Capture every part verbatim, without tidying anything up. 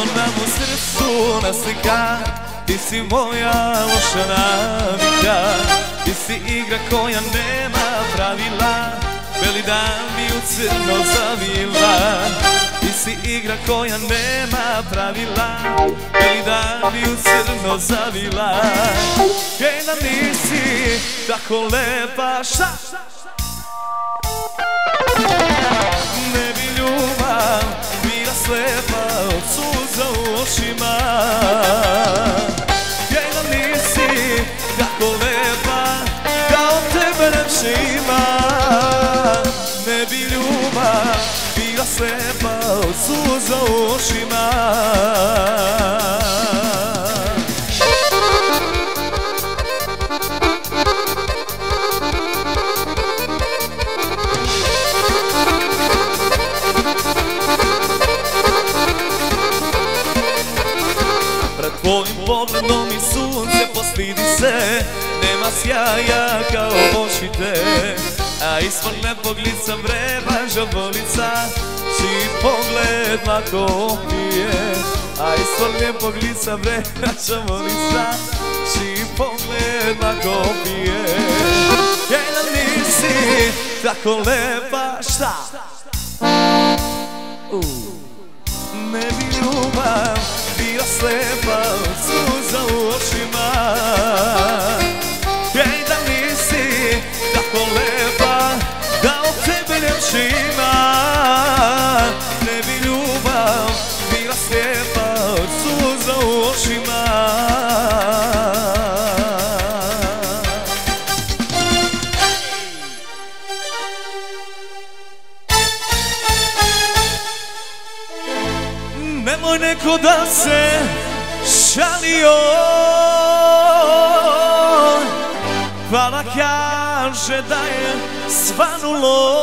Ostalo nam u srcu naslika, ti si moja loša navika. Ti si igra koja nema pravila, beli dan mi u crno zavila. Ti si igra koja nema pravila, beli dan mi u crno zavila. Ej, da nisi tako lepa, šta? Ne bi ljubav bila slepa od suza u očima. Ej, da nisi tako lepa, kao tebe neće ima. Ne bi ljubav bila slepa od suza u očima. Pred tvojim pogledom i sunce postidi se, nema sjaja kao očite. A ispod lepog lica vreba žabolica, čiji pogled lako pije. A ispod lijepog lica vreba žabolica, čiji pogled lako pije. Ej, da nisi tako lepa, šta? Uh. Ne bi ljubav bila slepa od suza u očima. Ej, da nisi tako lepa, da od tebe neće ima. Ne bi ljubav bila slepa od suza u očima. Nemoj neko da se šalio, pa da kaže da je svanulo.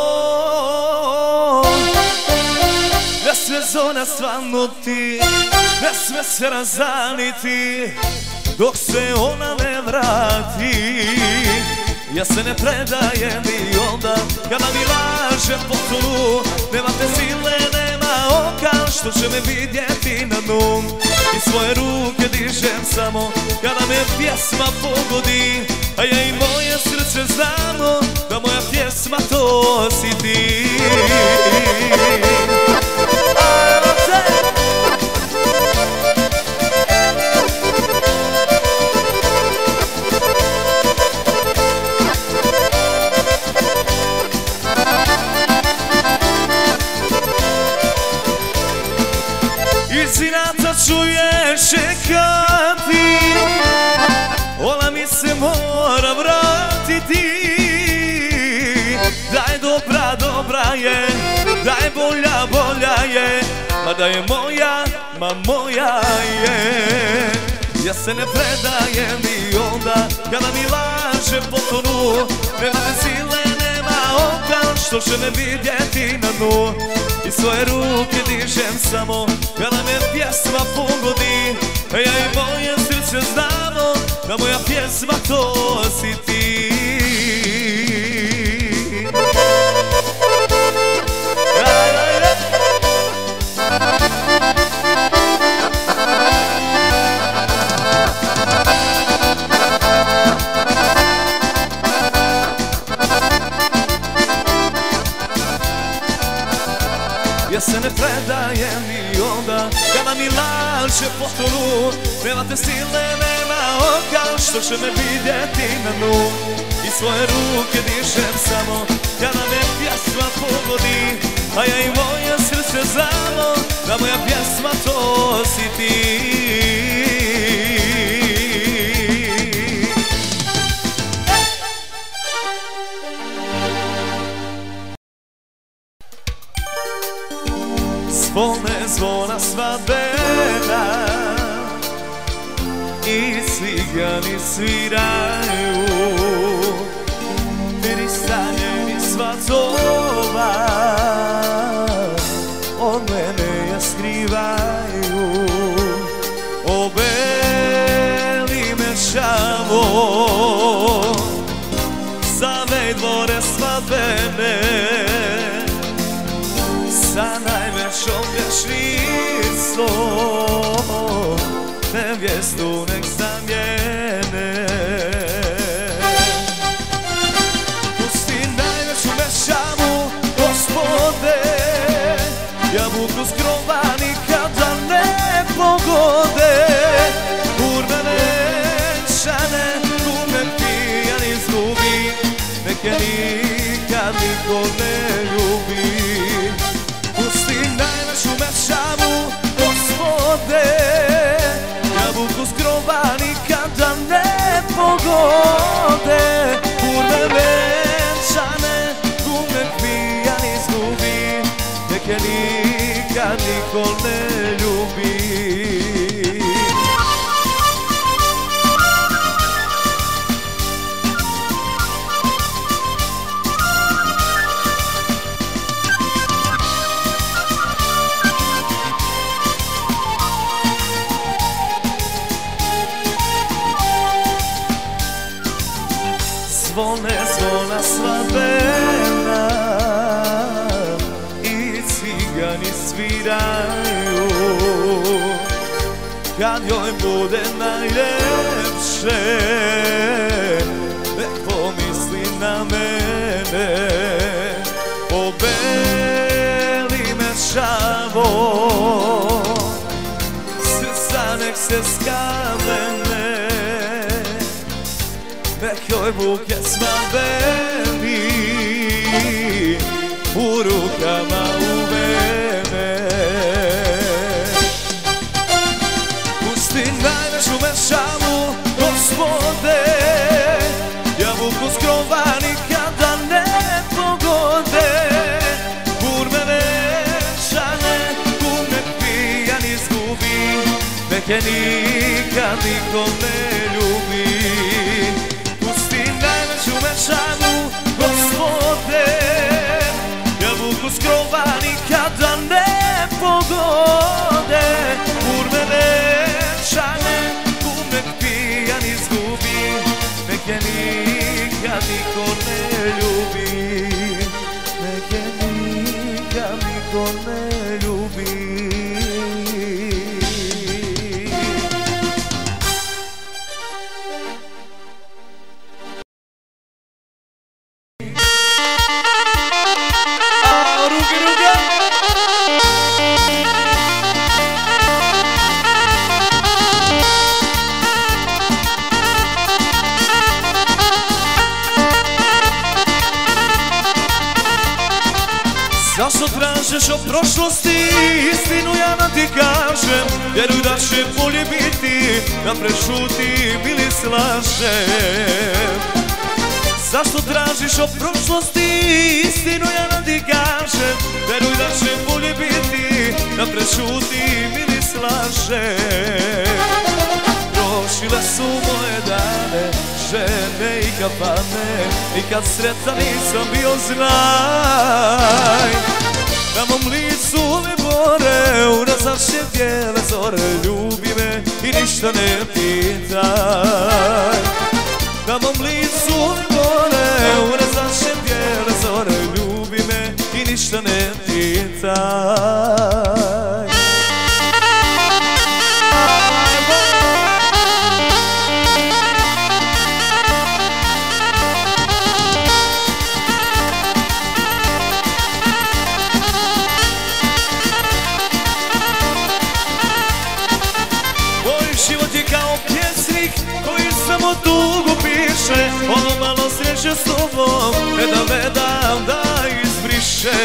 Ne sme zona svanuti, ne sme se razaniti, dok se ona ne vrati. Ja se ne predajem i onda kada mi laže po tlu. Nema te sile, nema oka što će me vidjeti na dnu. I svoje ruke dižem samo kada me pjesma pogodi. A ja i moje srce znamo da moja pjesma to si ti. Iz inata čuješ čekati, ona mi se mora vratiti. Da je dobra, dobra je, da je bolja, bolja je, ma da je moja, ma moja je. Ja se ne predajem i onda kada mi laže po tonu. Nema te sile, nema oka što će me vidjeti na dnu. I svoje ruke dižem samo kada me pjesma pogodi. A ja i moje srce znamo da moja pjesma to si ti. Aj, aj, aj. Ja se ne predajem i onda kada mi laže po tonu. Nema te sile, nema oka što će me vidjeti na dnu. I svoje ruke dižem samo kada me pjesma pogodi. A ja i moje srce znamo da moja pjesma to si ti. Zvone zvona svadbena i cigani sviraju. Pristanjeni svatova od mene je skrivaju. Obeli me šamo za vej dvore svadbene, sa najvećom grešnicom. nevjestu nek zamijene. Pusti najveću mešavu, Gospode, jabuku s krova nikada ne pogode. Kurve venčane, kurve pijan izgubi, neke nikad niko ne ljubi. Pusti najveću mešavu, Gospode, jabuku s krova nikada ne pogode. Kurve venčane, kurve pijan izgubi, neke nikad niko ne ljubi. Zvone, zvona svadbena i cigani sviraju. Kad joj bude najljepše, nek pomisli na mene. Obeli me šavo, srca nek se skamene. Nek joj buke svadbeni u rukama uvene. Pusti najveću mešavu, Gospode, jabuku s krova nikada ne pogode. Kurve venčane, kurve pijan izgubi, neke nikad niko ne ljubi. Mešavu, Gospode, jabuku s krova nikada ne pogode. Kurve venčane, kurve pijan izgubi, neke nikad niko ne ljubi, neke nikad niko ne ljubi. Zašto tražiš o prošlosti, istinu ja nam ti kažem. Vjeruj da će bolje biti, da prešutim ili slažem. Zašto tražiš o prošlosti, istinu ja nam ti kažem. Vjeruj da će bolje biti, da prešutim ili slažem. Prošile su moje dane, žene i kafane, nikad sretan nisam bio, znaj. Na mom licu ove bore, urazaše bijele zore, ljubi me i ništa ne pitaj. Na mom licu ove bore, urazaše bijele zore, ljubi me i ništa ne pitaj. Samo tugu piše, ono malo sreće s tobom, ne da me dam da izbriše.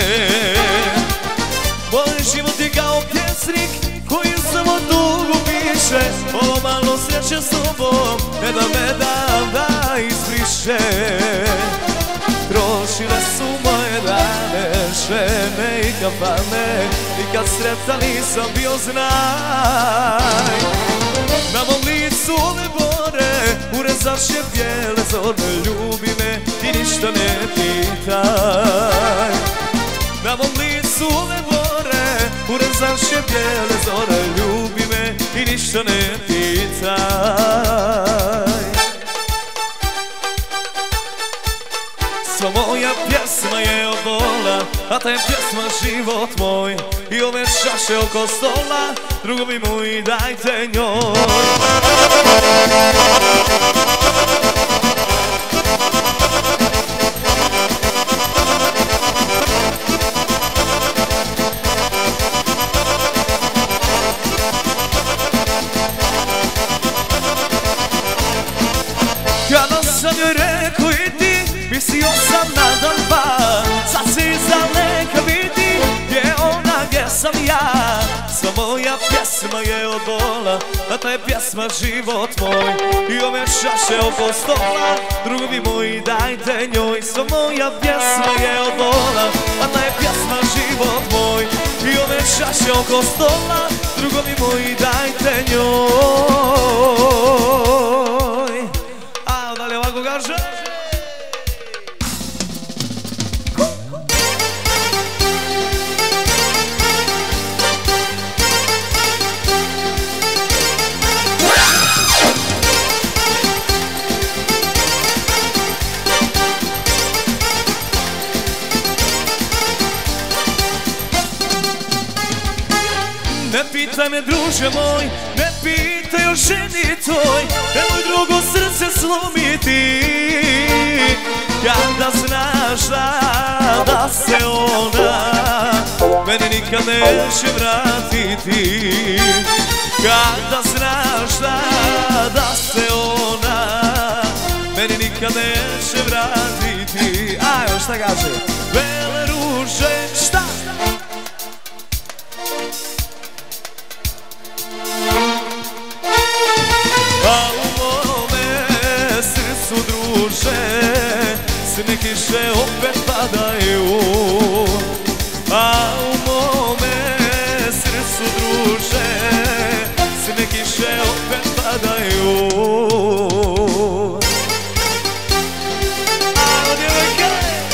Moj život je kao pjesnik koji samo tugu piše, ono malo sreće s tobom, ne da me dam da izbriše. Prošile su moje dane, žene i kafane, nikad sretan nisam bio, znaj. Na mom licu ove bore, urezaše bijele zore, ljubi me i ništa ne pitaj. Na mom licu ove bore, urezaše bijele zore, ljubi me i ništa ne pitaj. Sva moja pjesma je od bola, a ta je pjesma život moj. I ove čaše oko stola, drugovi moji dajte njoj. Kada sam joj rekao idi, mislio sam na dan dva. Sad se iza neka vidi, gdje ona, gdje sam ja. Sva moja pjesma je od bola, a ta je pjesma život moj. I ove šaše oko stola, drugovi moji dajte njoj. Sva moja pjesma je od bola, a ta je pjesma život moj. I ove šaše oko stola, drugovi moji dajte njoj. A dalje ovako kaže. Ne pitaj me druže moj, ne pitaj o ženi toj, nemoj drugo srce slomiti. Kada znaš da, da se ona meni nikad neće vratiti. Kada znaš da, da se ona meni nikad neće vratiti. Ajmo, šta kaže? Bele ruže, šta? A u mome srcu druže, sne kiše opet padaju. A u mome srcu druže, sne kiše opet padaju. Ajmo djevojke!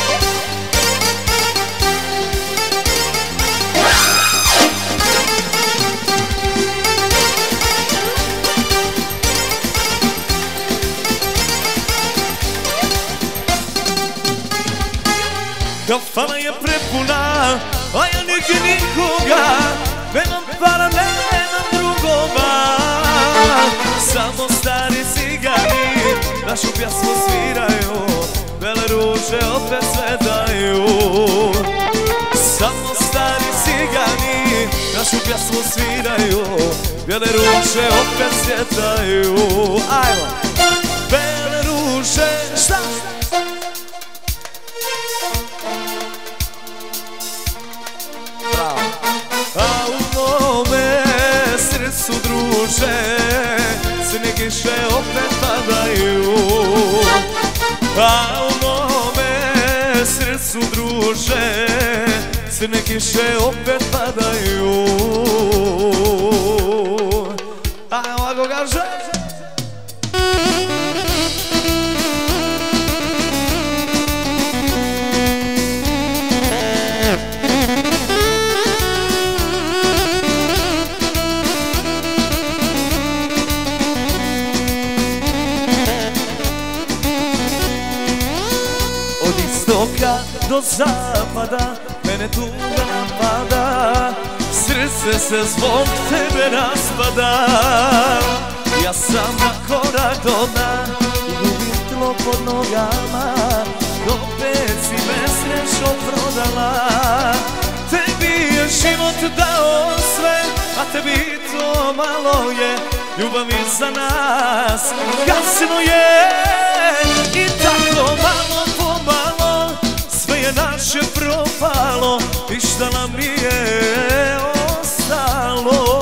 Kafana je prepuna, a ja nigdje nikoga, nemam para, nemam drugova. Samo stari cigani našu pjesmu sviraju, bele ruže opet svetaju. Samo stari cigani našu pjesmu sviraju, bele ruže opet svjetaju. Ajmo! Bele ruže, šta? A u mome srcu druže, sne kiše opet padaju. A u mome srcu druže, sne kiše opet padaju. A ovako kaže. Do zapada mene tuga napada, srce se zbog tebe raspada. Ja sam na korak do dna, gubim tlo pod nogama, opet si me srećo prodala. Tebi je život dao sve, a tebi to malo je, ljubav iza nas gasimo je. I tako malo po malo sve je naše propalo, ništa nam nije ostalo.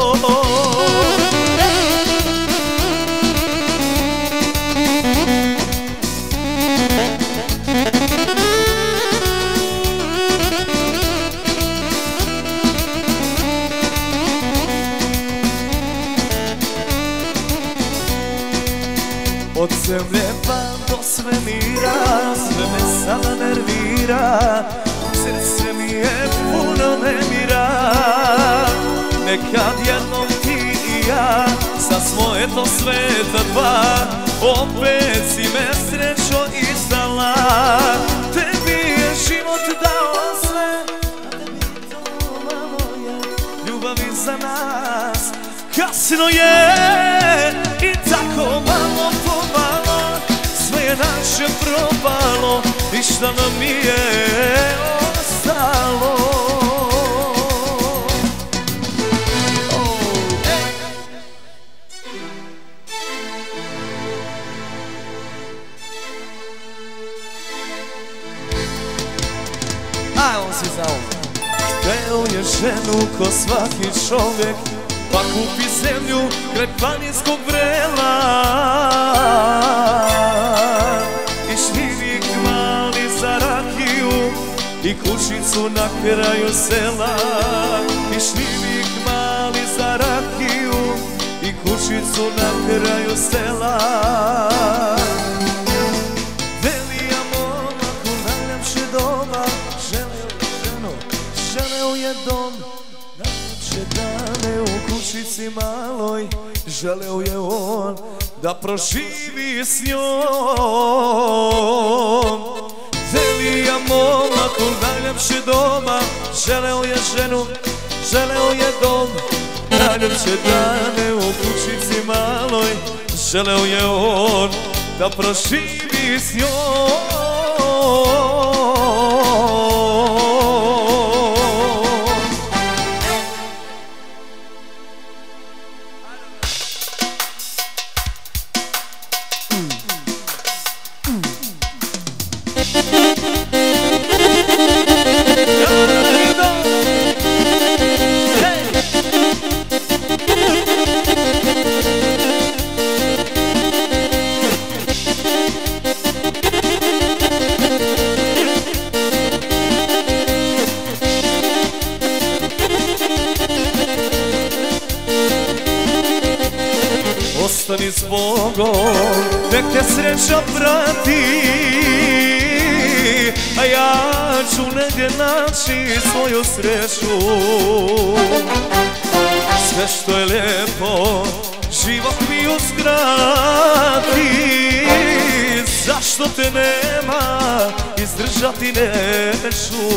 Od zemlje pa do svemira, sve me sada nervira, srce mi je puno nemira. Nekad jednom ti i ja, sad smo eto sveta dva, opet si me srećo izdala. Tebi je život dao sve, kasno je i tako malo po malo sve je naše propalo i šta nam nije ostalo. Ajmo si za ovo. Hteo je ženu ko svaki čovjek, pa kupi zemlju kraj planinskog vrela i šljivik mali za rakiju i kućicu na kraju sela. I šljivik mali za rakiju i kućicu na kraju sela. Velija momak u najljepše doba, želeo je ženu, želeo je dom. Najljepše dane u kućici maloj, želeo je on da proživi s njom. Velija momak u najljepše doba, želeo je ženu, želeo je dom. Najljepše dane u kućici maloj, želeo je on da proživi s njom. Ostani s Bogom, nek te sreća prati, a ja ću negdje naći svoju sreću. Sve što je lijepo, život mi uskrati, zašto te nema, izdržati neću.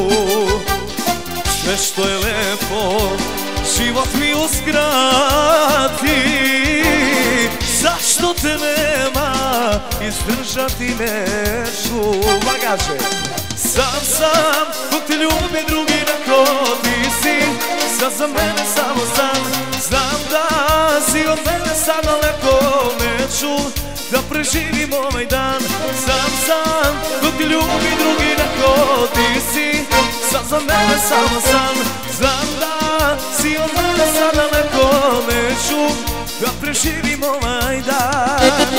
Sve što je lijepo, život mi uskrati, zašto te nema, izdržati neću. Magaže. Sam sam, dok te ljubi drugi neko ti si, sad za mene samo sam. Znam da si od mene sad daleko, neću da preživim ovaj dan. Sam sam, dok te ljubi drugi neko ti si, sad za mene samo sam. Znam da si od mene sad daleko, neću da preživim ovaj dan.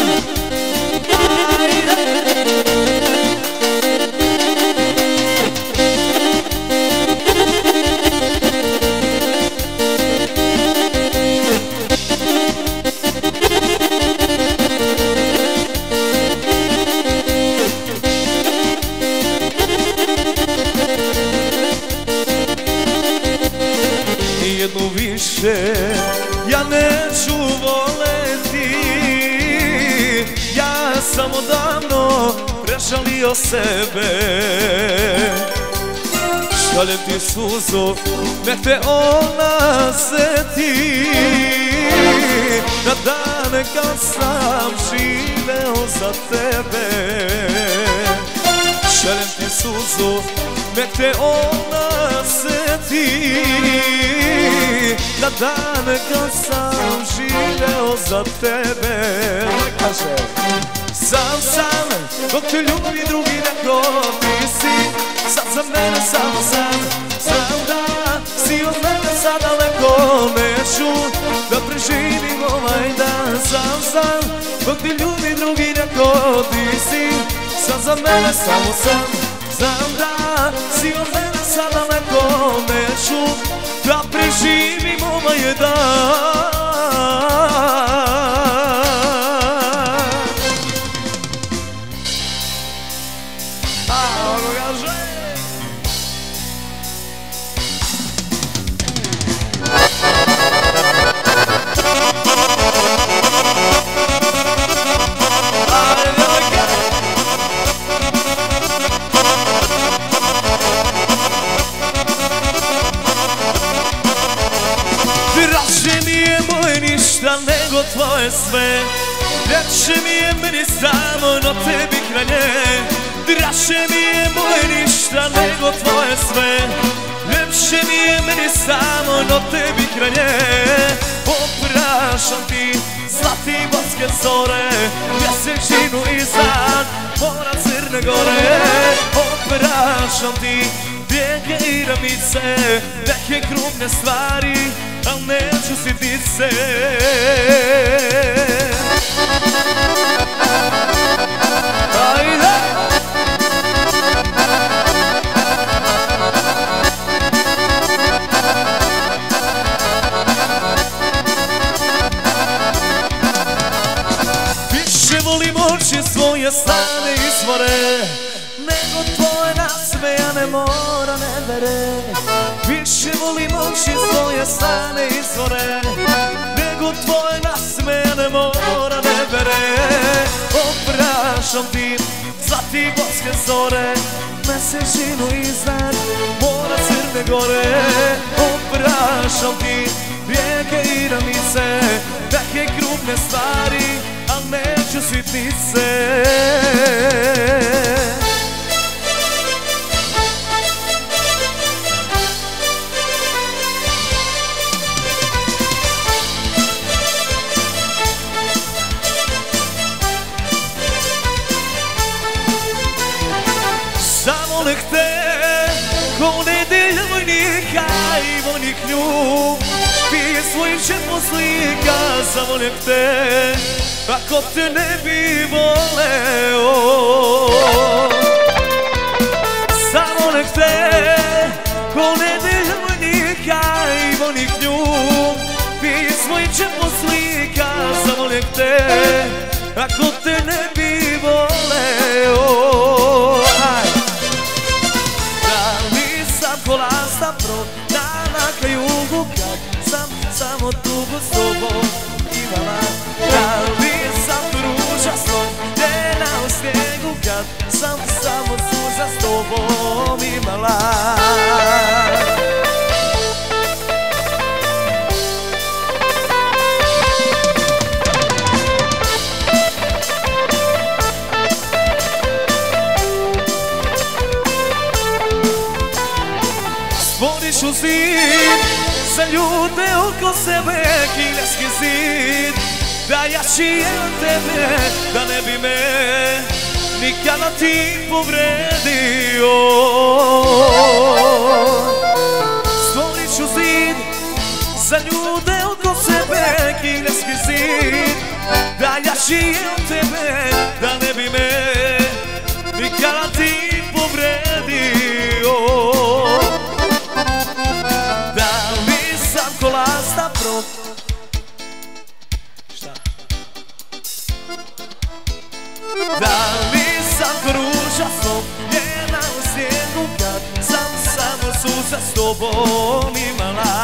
Jednu više ja neću voleti, ja sam odavno prežalio sebe. Šaljem ti suzu, nek te ona seti, na dane kad sam živeo za tebe. Šaljem ti suzu, nek te ona seti, na dane kad sam živeo za tebe. Kaže. Sam sam, dok te ljubi drugi neko ti si, sad za mene samo sam. Znam da si od mene sad daleko, neću da preživim ovaj dan. Sam sam, dok te ljubi drugi neko ti si, sad za mene samo sam. Znam da si od mene sad daleko, neću da preživim ovaj dan. A ono kaže Draže mi je tvoje sve. Ljepše mi je meni samo, no tebi kraj nje. Draže mi je moje ništa nego tvoje sve. Ljepše mi je meni samo, no tebi kraj nje. Oprašam ti zlati morske zore, mjesečinu iznad mora Crne Gore. Oprašam ti bijege i ramice, neke krupne stvari, al neću sitnice. Ajde! Više volim oči svoje stane izvore, nego tvoje nasmejane mora nevere. Više volim oči svoje stane izvore, nego tvoje nasmejane mora nevere. Oprašam ti zlati morske zore, mesečinu iznad mora Crne Gore. Oprašam ti rijeke i ramice, neke krupne stvari, al neću sitnice. Samo nek te ko nedelja vojnika i vojnik nju pije svojim čepom slika. Samo nek te, ako te ne bi voleo. Samo nek te ko nedelja vojnika i vojnik nju pije svojim čepom slika. Samo nek te, ako te ne bi voleo. Kolasta prodana ka jugu, kad sam samo tugu s tobom imala. Da li sam ruža slomljena u snijegu, kad sam samo suza s tobom imala. Stvoriš u zid za ljude oko sebe, kineski zid, da jači je od tebe, da ne bi me nikada ti povredio. Stvoriš u zid za ljude oko sebe, kineski zid, da jači je od tebe, da ne bi me nikada ti povredio. Kolasta pro... Šta? Da li sam kruža slomljena u snijegu, kad sam samo suza s tobom imala.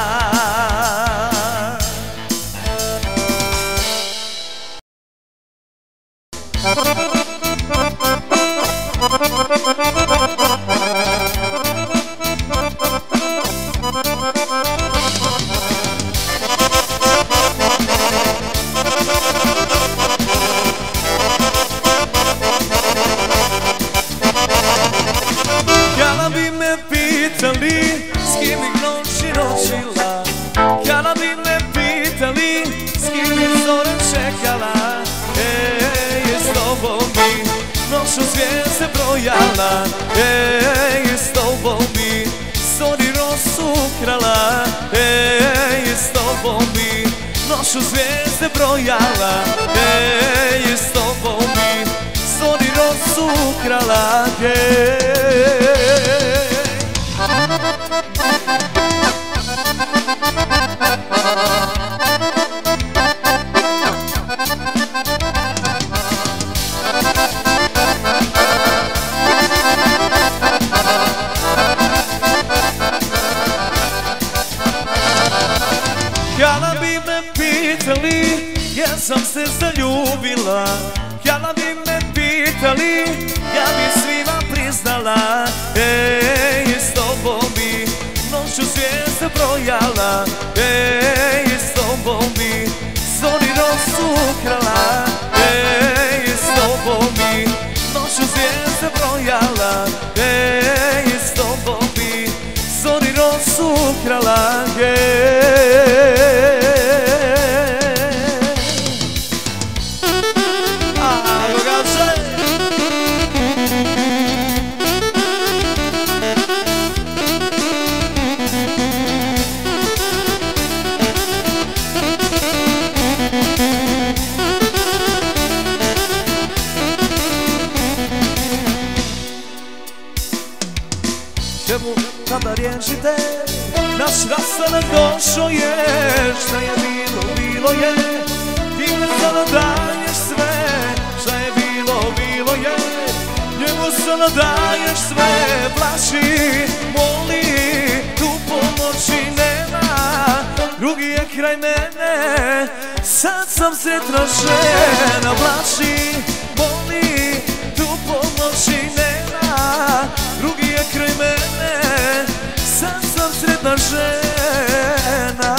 Kada bi me pitali s kim bi noći noćila, kada bi me pitali s kim bi zore čekala, ej, s tobom bi noću zvijezde brojala, ej, s tobom bi zori rosu ukrala, ej, s tobom bi noću zvijezde brojala, ej, s tobom bi zori rosu ukrala, ej. Kada bi me pitali jesam se zaljubila, kada bi me pitali ja bi svima priznala, ej, s tobom bi noću zvijezde brojala, ej, s tobom bi zori rosu te, naš rastanak došao je. Šta je bilo, bilo je, ti me sada daješ sve. Šta je bilo, bilo je, njemu sada daješ sve. Plaši, moli, tu pomoći nema, drugi je kraj mene, sad sam sretna žena. Plaši, moli, tu pomoći nema, drugi je kraj mene, sad sam sretna žena.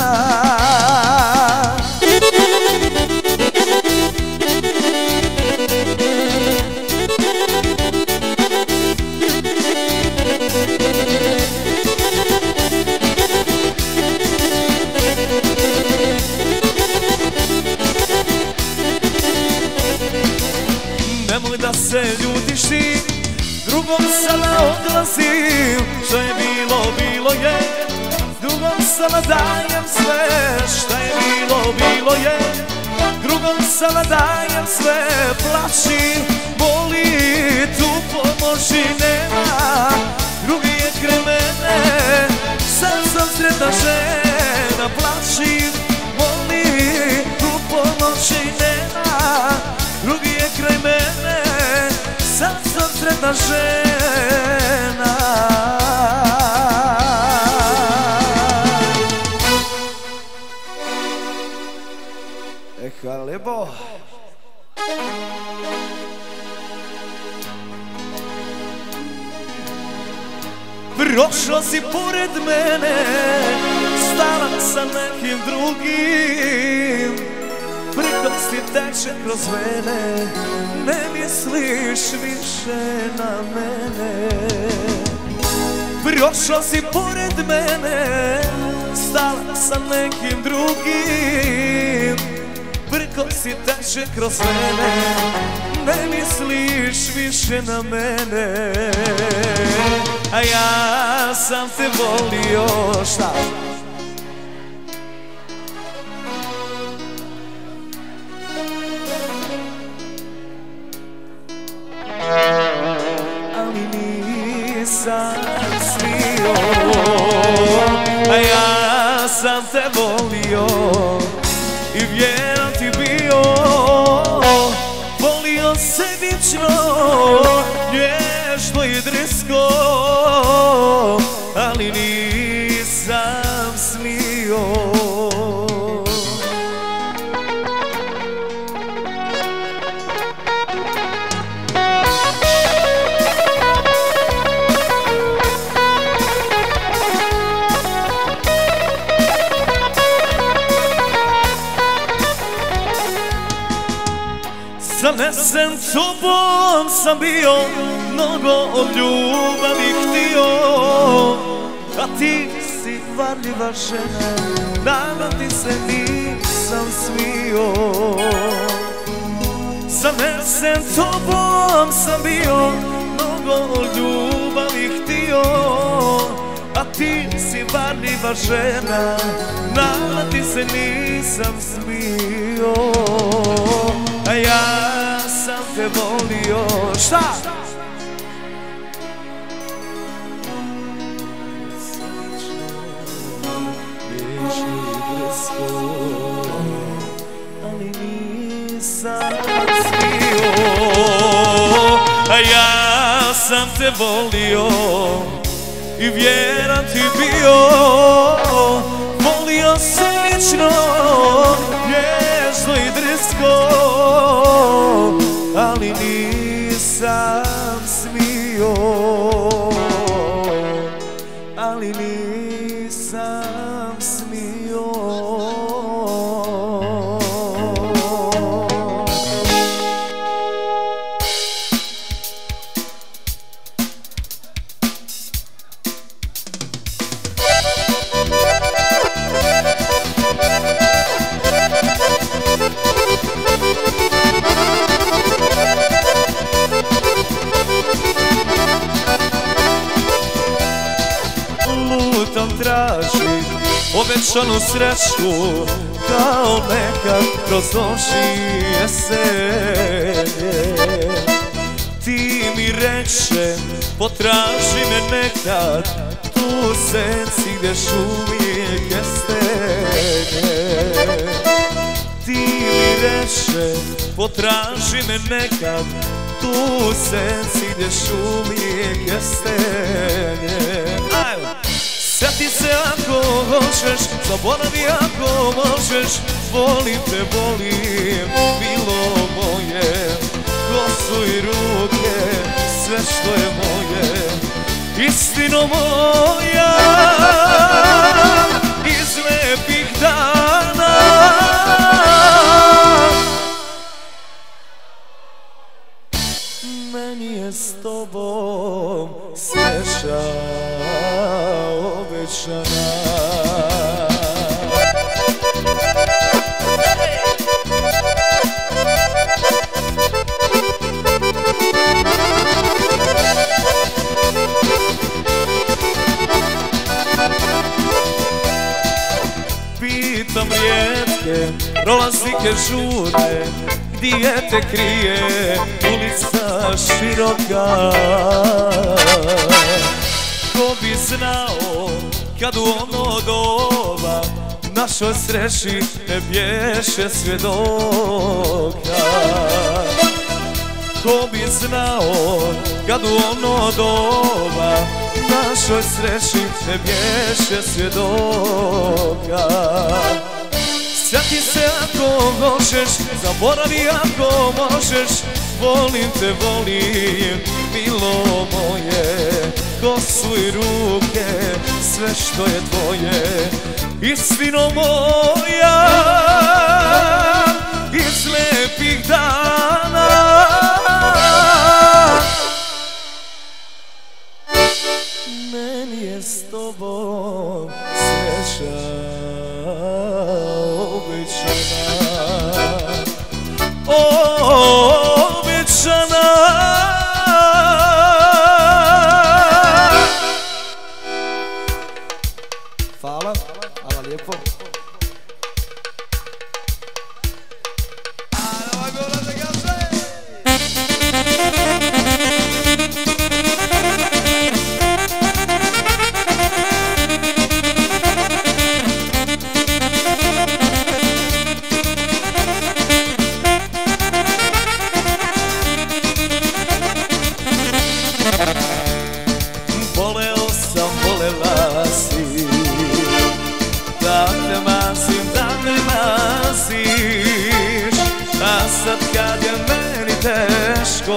Nemoj da se ljutiš ti, drugom sada odlazim. Šta je bilo, bilo je, drugom sada dajem sve. Šta je bilo, bilo je, drugom sada dajem sve. Plaši, boli, tu pomoći nema, drugi je kraj mene, sad sam sretna žena. Plaši, boli, tu pomoći nema, drugi je kraj mene, sad sam sretna žena. E, hvala lijepo. Prošla si pored mene, stala sa nekim drugim, prkosti teče kroz vene, ne misliš više na mene. Prošla si pored mene, stala sa nekim drugim, prkosti teče kroz vene, ne misliš više na mene. A ja sam te volio, šta? Nisam smio, a ja sam te volio i vjeran ti bio. Volio sebično, nježno i drsko, ali nisam smio. Zanesen tobom sam bio, mnogo od ljubavi htio, a ti si varljiva žena, nadati se nisam smio. Zanesen tobom sam bio, mnogo od ljubavi htio, a ti si varljiva žena, nadati se nisam smio. A ja sam te volio, šta? Ali nisam smio. A ja sam te volio i vjeran ti bio. Volio sam lično, nježno i drsko, ali nisam smio, ali nisam smio. Tražim obećanu sreću kao nekad kroz noći jesenje. Ti mi reče potraži me nekad, to tu senci gdje uvijek jeste. Ti mi reše, potraži me nekad, tu senci gdje uvijek jeste. Sjeti se ako hoćeš, zaboravi ako možeš, volim te, volim, milo moje, kosu i ruke, sve što je moje, istino moja, iz lepih dana. Meni je s tobom sreća obećana. Pitam rijetke, prolaznike žure, gdje te krije ulica široka. Ko bi znao kad u ono doba našoj sreći ne bješe svjedoka. Ko bi znao kad u ono doba našoj sreći ne bješe svjedoka. Sjeti se ako hoćeš, zaboravi ako možeš, volim te, volim, milo moje, kosu i ruke, sve što je tvoje, istino moja, iz lepih dana. Meni je s tobom sreća obećana, obećana. Hvala, hvala lijepo. Voleo sam, volela si, da te mazim, da me maziš, a sad kad je meni teško,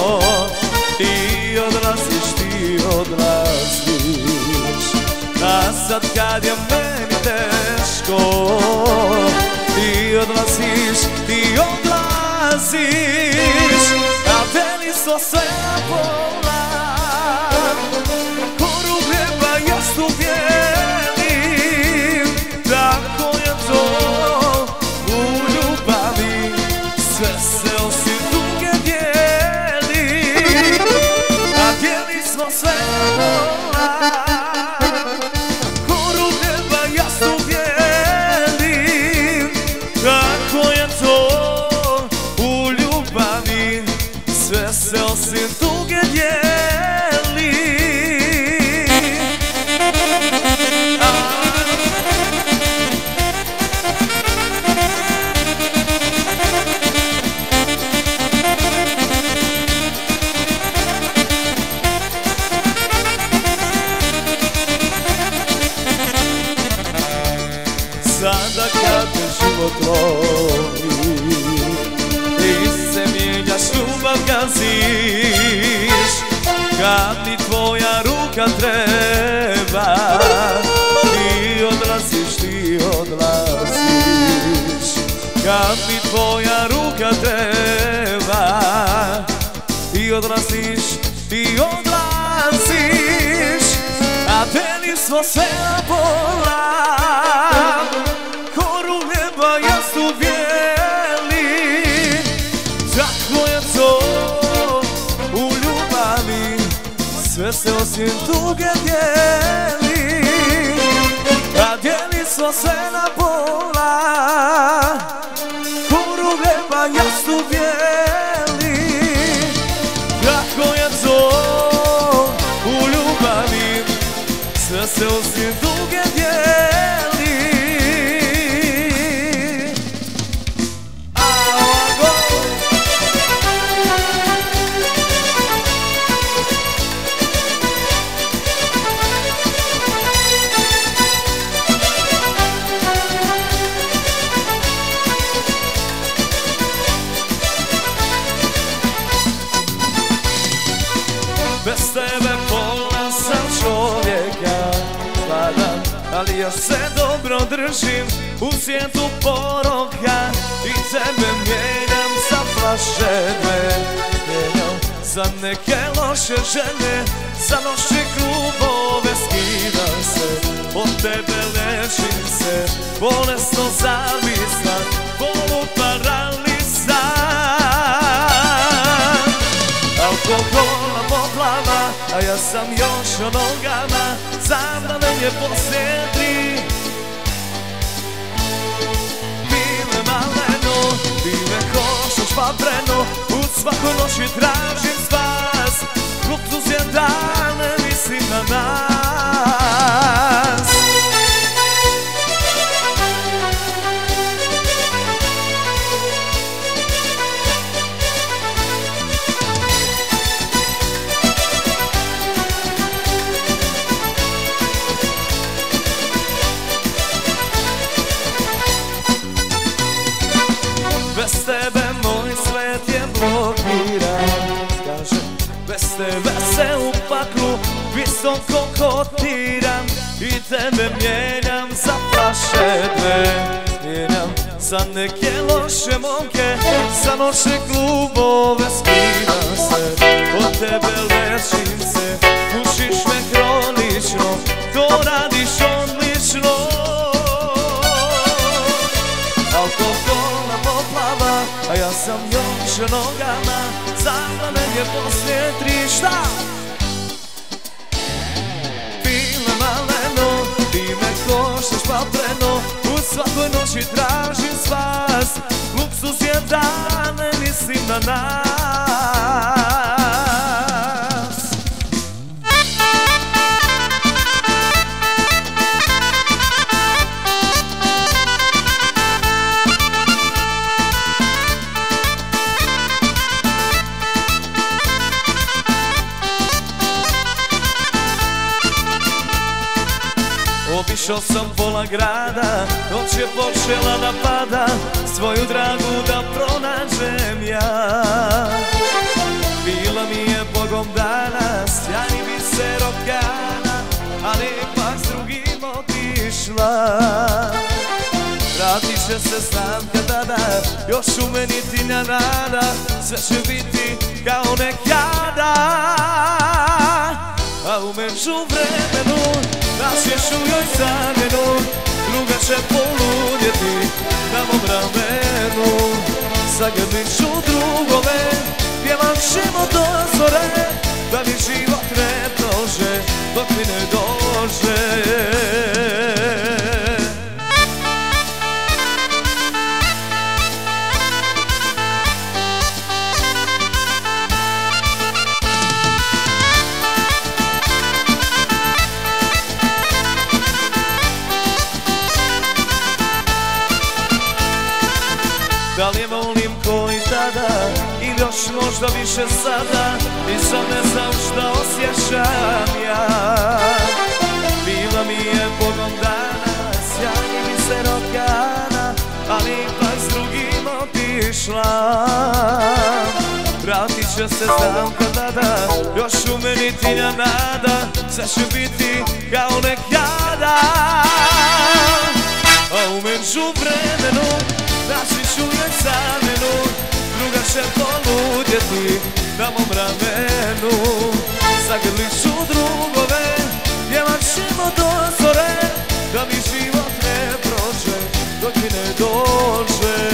ti odlaziš, ti odlaziš, a sad kad je meni teško, ti odlaziš, ti odlaziš, a veli so sve na pola. Tu vijelim, tako je to u ljubavi, sve se osim tuge dijeli, a dijeli smo sve vola. Koru neba jasno vijelim, tako je to u ljubavi, sve se osim tuge dijeli. Sada kad te život lovi, ti se mijenjaš, ljubav gaziš, kad ti tvoja ruka treba, ti odlaziš, ti odlaziš, kad ti tvoja ruka treba, ti odlaziš, ti odlaziš, a deli smo sve na pola. Koru neba jasno bijeli, tako je to u ljubavi, sve se osim tuge dijeli, a dijeli smo sve na pola. Koru neba jasno bijeli, tako je to u ljubavi, sve ali još se dobro držim u svijetu poroka i tebe mijenjam za flaše dve. Mijenjam za neke loše žene, za noćne klubove skidam se, od tebe lečim se, bolesno zavisna, poluparalizan. Alkohola poplava, a ja sam još o nogama, znam da me je poslije tri. Pile maleno, ti me košaš papreno, u svakoj noći tražim spas, luksuz je dan, ne mislim na nas. Bez tebe moj svet je blokiran, kažem, bez tebe se u paklu visoko kotiram i tebe mijenjam za flaše dve. Mijenjam za neke loše momke, za noćne klubove skidam se, od tebe lečim se, mušiš me kronično, to radiš odlično. Alkoholna poplava, a ja sam još o nogama, znam da me je poslije tri. Šta? Pile maleno, ti me koštaš papreno, u svakoj noći tražim spas, luksuz je dan, ne mislim na nas. Obišao sam pola grada, noć je počela da pada, svoju dragu da pronađem ja. Bila mi je bogom dana, sjajni biser okana, ali ipak s drugim otišla. Vratit će se Stanka tada, još u meni tinja nada, sve će biti kao nekada. A u međuvremenu naćeš u njoj zamjenu, druga će poludjeti na mom ramenu. Zagrlit ću drugove, pjevam ćemo do zore, da mi život ne prođe dok mi ne dođe. Da li je volim ko i tada, ili još možda više sada, i sam ne znam šta osjećam ja. Bila mi je bogom dana, sjajni biser okana, ali ipak s drugim otišla. Vratit će se Stanka tada, još u meni tinja nada, sve će biti kao nekada. A u međuvremenu naći ću njoj zamjenu, druga će poludjeti na mom ramenu. Zagrlit ću drugove, pjevat ćemo do zore, da mi život ne prođe dok mi ne dođe.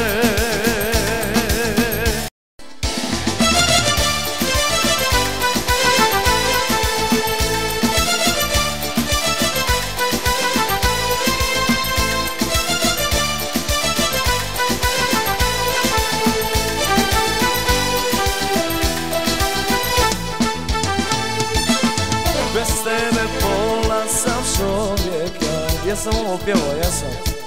Bez tebe pola sam čovjeka. Jesam ovo pjevao, jesam.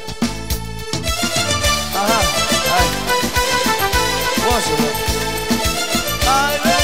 Aha, ajde. Možemo. Ajde.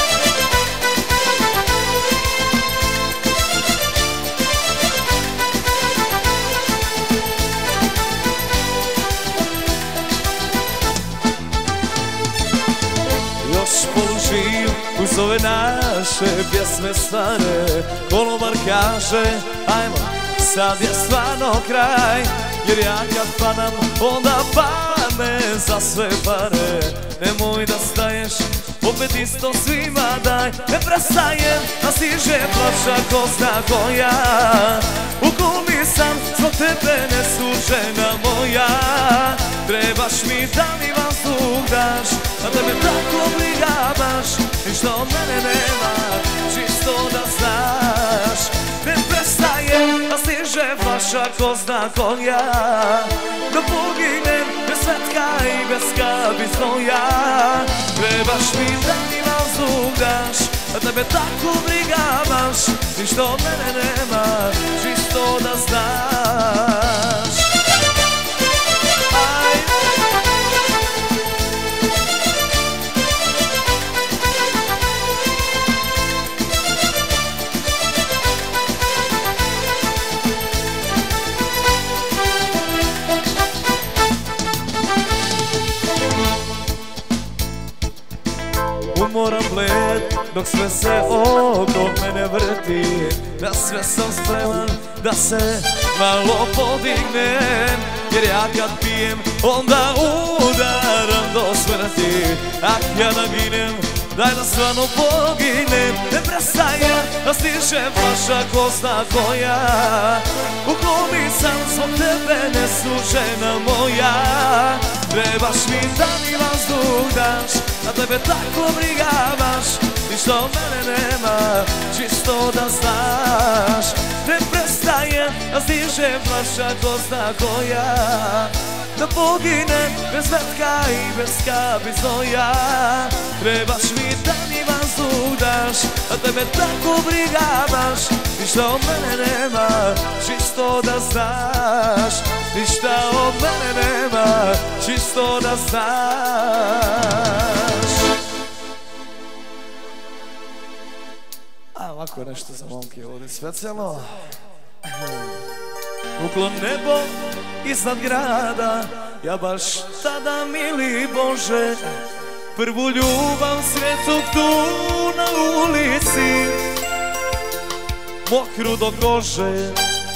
Još poluživ uz ove naše pjesme stare, konobar kaže, ajmo, sad je stvarno kraj. Jer ja kad padam, onda padne za sve pare. Nemoj da staješ, opet isto svima daj. Ne prestajem, a stiže plaća ko zna koja. U gumi sam, zbog tebe ne sužena moja. Trebaš mi da mi vazduh daš, a tebe tako briga baš. Ništa od mene nema, čisto da znaš. Ne prestajem, a stiže flaša ko zna koja. Da poginem bez svetka i bez kapi znoja. Trebaš mi da mi vazduh daš, a tebe tako briga baš. Ništa od mene nema, čisto da znaš. Umoran bled, dok sve se oko mene vrti. Na sve sam spreman, da se malo podignem. Jer ja kad pijem, onda udaram do smrti. Ak ja naginem, daj da stvarno poginem. Ne prestajem, da stiže flaša ko zna koja. U gumi sam, zbog tebe ne sužena moja. Trebaš mi da mi vazduh daš, a tebe tako briga baš. Ništa od mene nema, čisto da znaš. Ne prestajem, da stiže flaša ko zna koja. Da poginem bez vetka i bez kapi znoja. Trebaš mi da mi vazduh daš, a tebe tako briga baš. Ništa od mene nema, čisto da znaš. Ništa od mene nema, čisto da znaš. A ovako nešto za momke ovdje specijalno. Uklon nebo iznad grada, ja baš tada, mili Bože, prvu ljubav svijetu tu na ulici, mokru do kože.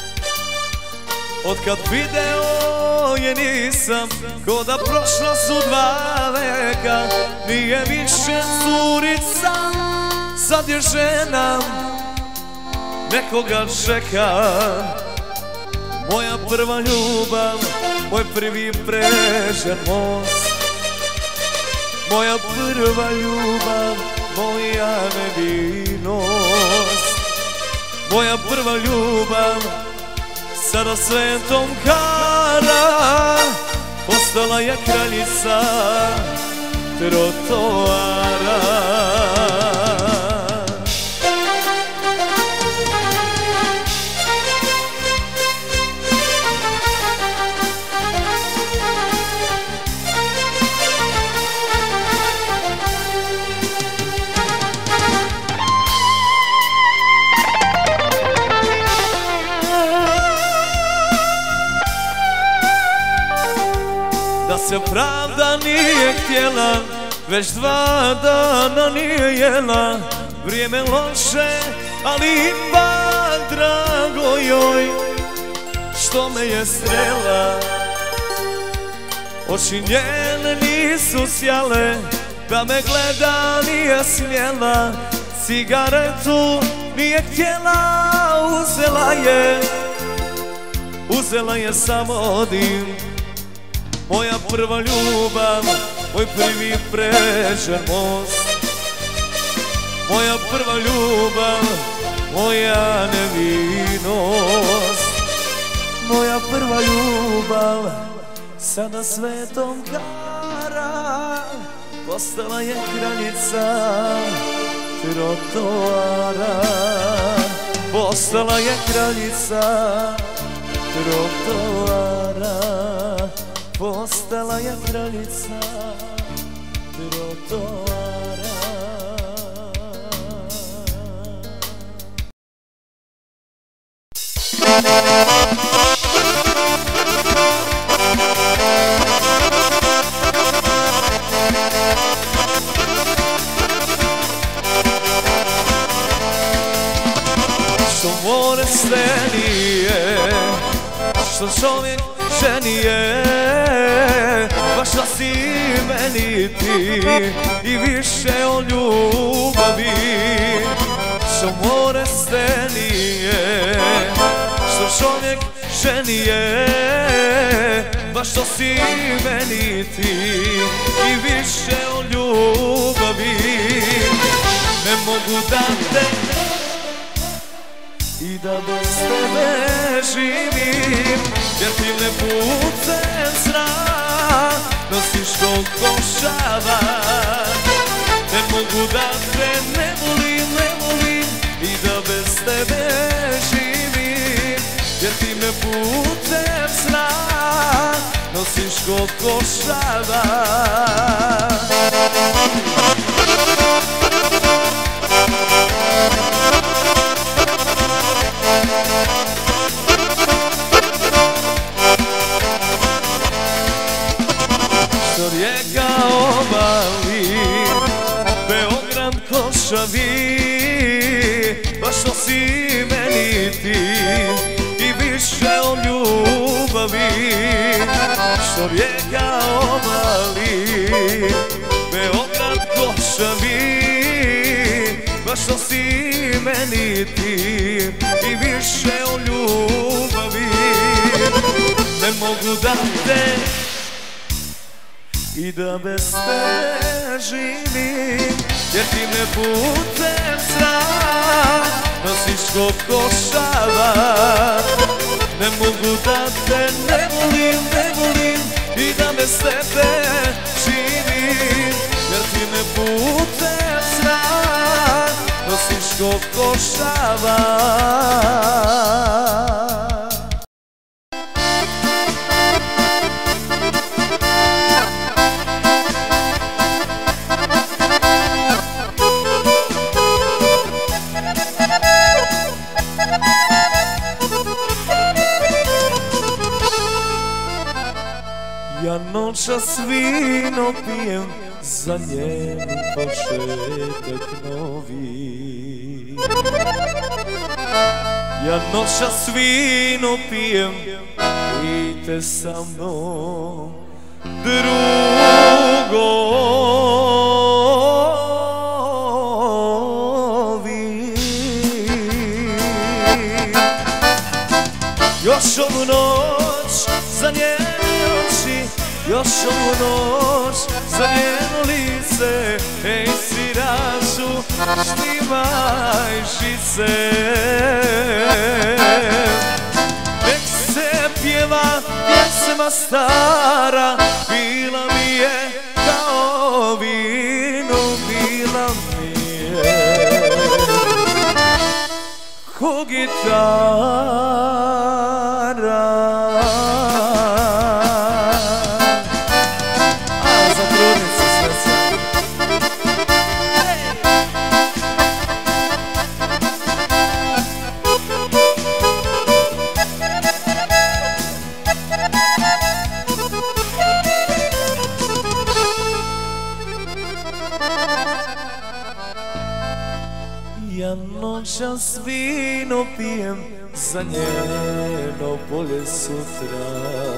Otkad video je nisam, ko da prošla su dva veka. Nije više curica, sad je žena, nekoga čeka. Moja prva ljubav, moj prvi prežen most. Moja prva ljubav, moja nevinost. Moja prva ljubav, sada svetom kara, postala je kraljica trotoara. Da se pravda nije htjela, već dva dana nije jela. Vrijeme loše, ali ipak drago joj što me je srela. Oči njene nisu sjale, da me gleda nije smjela. Cigaretu nije htjela, uzela je, uzela je samo dim. Moja prva ljubav, moj prvi prežen most. Moja prva ljubav, moja nevinost. Moja prva ljubav, sada svetom kara, postala je kraljica trotoara. Postala je kraljica trotoara. Postala je kraljica trotoara. Što more stenije što čovjek ženi je, baš da si meni ti i više o ljubavi što more stenije. Što čovjek ženi je, baš što si meni ti i više o ljubavi. Ne mogu da te i da bez tebe živim, jer ti me putem zrak nosiš koliko šaban. Ne mogu da te ne volim, ne volim i da bez tebe živim, jer ti me putem zrak nosiš koliko šaban. Što rijeka obali, Beograd košavi, baš što si meni ti i više o ljubavi. Što rijeka obali, Beograd košavi, baš što si meni ti i više o ljubavi. Ne mogu da te i da bez tebe živim, jer ti me putem zrak nosiš koliko šaban. Ne mogu da te ne volim, ne volim i da bez tebe živim, jer ti me putem zrak nosiš koliko šaban. Ja noćas vino pijem za njen početak novi. Ja noćas vino pijem i te sa mnom drugovi. Još ovu noć za njene oči, još ovu noć za njeno lice, ej sviraču štimaj žice. Nek se pjeva pjesma stara, bila mi je kao vino, bila mi je ko gitara. Ja noćas vino pijem za njeno polje sutra.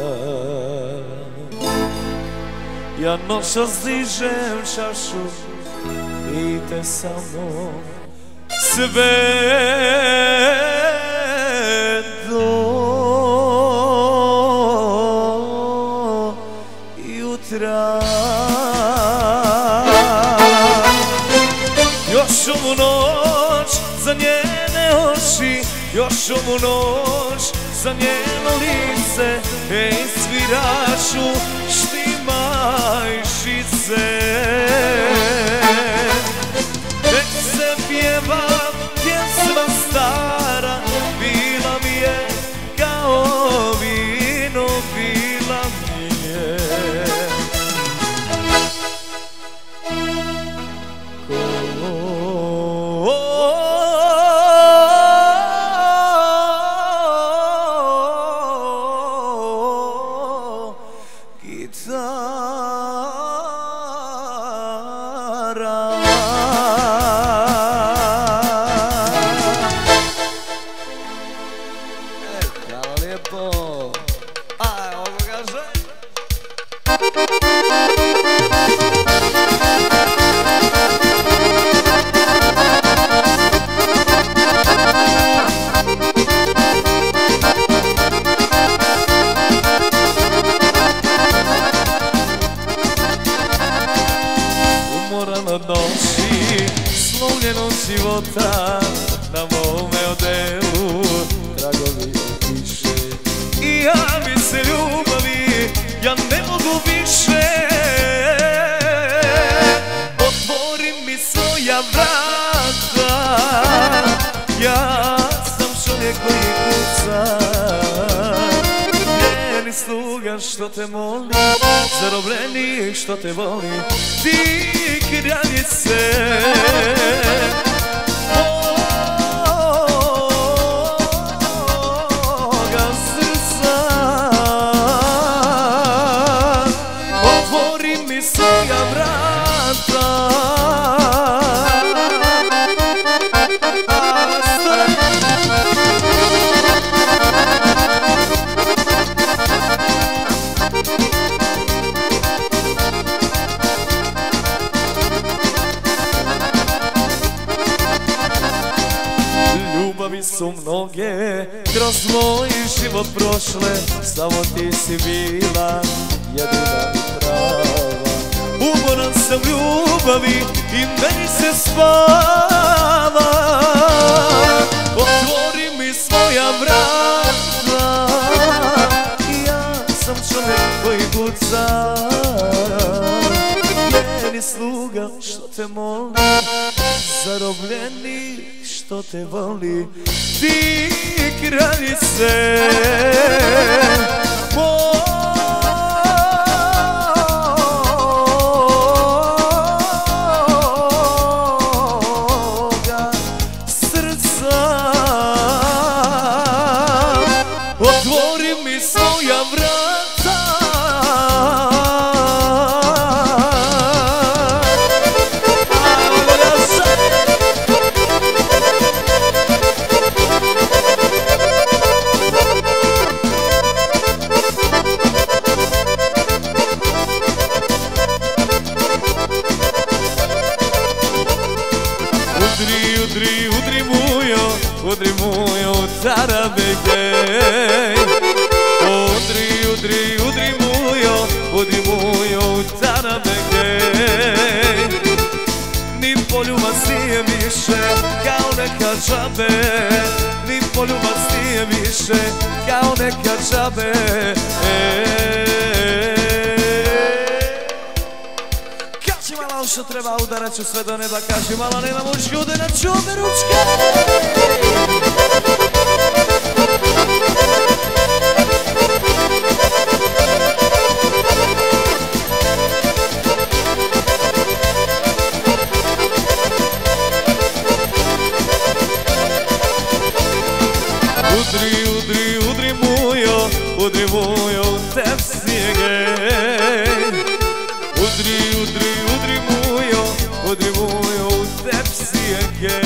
Ja noćas dižem čašu i te sa mnom sve do jutra. Još ovu noć za njene oči, još ovu noć za njeno lice, ej sviraču štimaj žice. Nek se pjeva pjesma stara, bila mi je kao vino, bila mi je gitara. moram od noći, slomljenog života, na mome odelu tragovi piše. I ja mi se ljubavi, ja ne mogu više. Otvori mi svoja vrata, ja sam čovjek koji kuca. Njeni sluga što te moli, zarobljenik što te voli, ti kraljice moga srca. Otvori mi svoja vrata, ljubavi su mnoge kroz moj život prošle, samo ti si bila jedina i prava. Umoran sam ljubavi i meni se spava. Otvori mi svoja vrata, ja sam čovjek koji kuca. Njeni sluga što te moli, zarobljenik što te voli, ti kraljice moga srca. Otvori mi svoja vrata, udri, udri, udri mujo, udri mujo u tarabege. Udri, udri, udri mujo, udri mujo u tarabege. Ni poljubac nije više kao neka džabe, ni poljubac nije više kao neka džabe. Što treba udarat ću sve do neba, kaži malo nema muške, udarat ću obe ručke. Udri, udri, udri mujo, udri mujo u tepsijege. Udri, udri, udri mujo, udri mujo u tepsijege.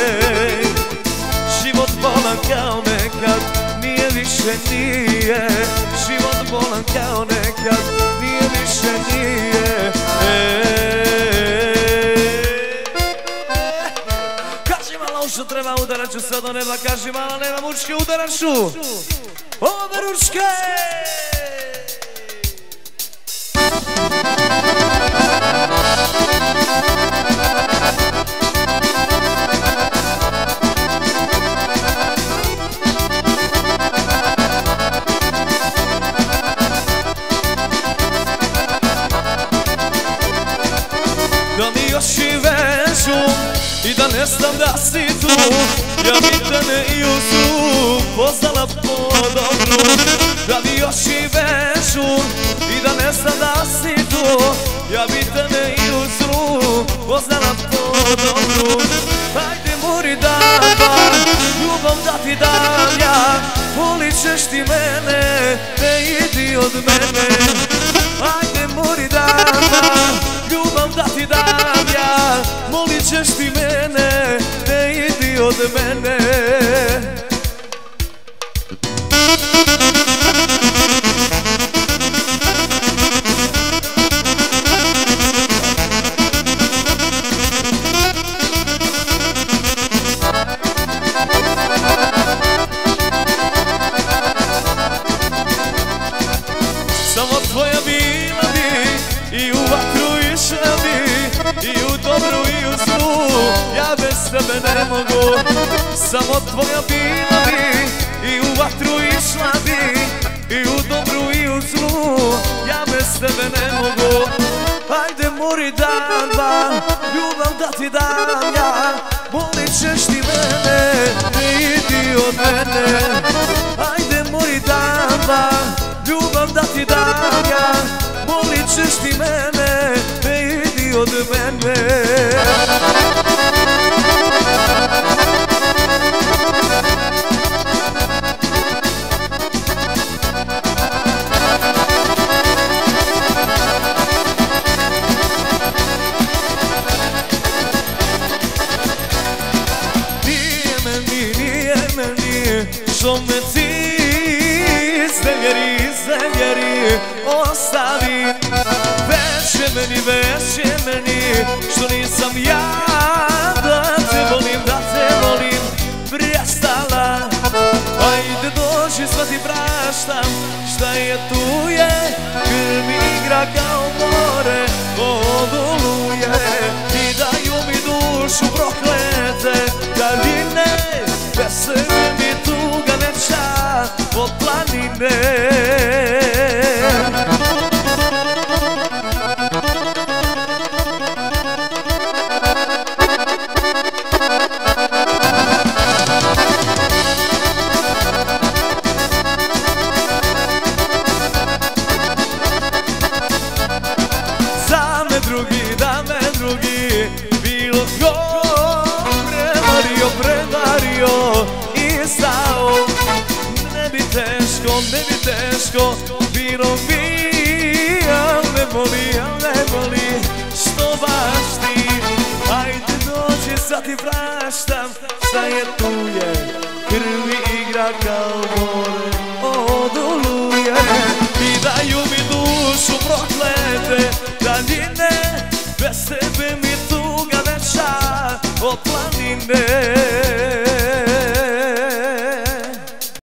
Život bolan kao nekad, nije više nije. Život bolan kao nekad, nije više nije. Kaži malo što treba udarat ću sve do neba, kaži malo nema mučke, udarat ću obe ručke. Da mi oči vežu i da ne znam da si tu, ja bi te ne i u zlu poznala po dobru. Da mi oči vežu i da ne znam da si tu, ja bi te ne i u zlu poznala po dobru. Hajde mori dama, ljubav da ti dam ja, volit ćeš ti mene, ne idi od mene. Hajde mori dama, ljubav da ti dam ja, molit ćeš ti mene, ne idi od mene. Samo tvoja bila bi i u vatru išla bi, i u dobru i u zlu. Ja bez tebe ne mogu, samo tvoja bila bi, i u vatru išla bi, i u dobru i u zlu. Ja bez tebe ne mogu. Ajde mori dan, ba, ljubav da ti dam ja. Molit ćeš ti mene, ne idi od mene. Ajde mori dan, ba, ljubav da ti dam ja. Molit ćeš ti mene, ne idi od mene. Što me ti iznevjeri, iznevjeri, ostavi. Već je meni, već je meni, što nisam ja da te volim, da te volim, prestala. Ajde dođi, sva ti praštam, šta je tu je, krv mi igra kao more, odoluje. I daju mi dušu proklete daljine, bez tebe mi tuga veća od planine. Za me drugi, da me drugi, bilo ko prevario, prevario i stao. Ne bi teško, ne bi teško, bilo bi, al ne boli, al ne boli, što baš ti. Ajde dođi, sad ti praštam, šta je tu je, krvi igra kao more, odoluje. I daju mi dušu proklete daljine, bez tebe mi tuga veća od planine.